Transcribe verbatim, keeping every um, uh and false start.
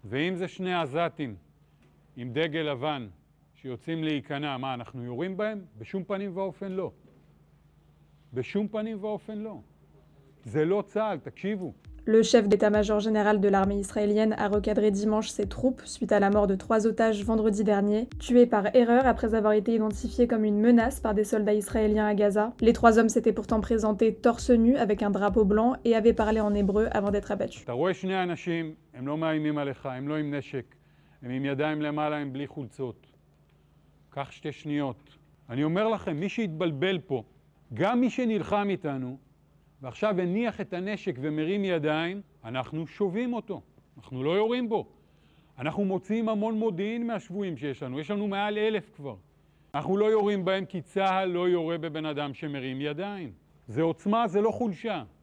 ואם זה שני עזתים עם דגל לבן שיוצאים להיכנע, מה, אנחנו יורים בהם? בשום פנים ואופן לא. בשום פנים ואופן לא. זה לא צה"ל, תקשיבו. Le chef d'état-major général de l'armée israélienne a recadré dimanche ses troupes suite à la mort de trois otages vendredi dernier, tués par erreur après avoir été identifiés comme une menace par des soldats israéliens à Gaza. Les trois hommes s'étaient pourtant présentés torse nu avec un drapeau blanc et avaient parlé en hébreu avant d'être abattus. אתה רואה שני אנשים, הם לא מאיימים עליך, הם לא עם נשק, הם עם ידיים למעלה, הם בלי חולצות. קח שתי שניות. אני אומר לכם, מי שהתבלבל פה, גם מי שנלחם איתנו, ועכשיו הניח את הנשק ומרים ידיים, אנחנו שובים אותו. אנחנו לא יורים בו. אנחנו מוציאים המון מודיעין מהשבויים שיש לנו. יש לנו מעל אלף כבר. אנחנו לא יורים בהם כי צה"ל לא יורה בבן אדם שמרים ידיים. זה עוצמה, זה לא חולשה.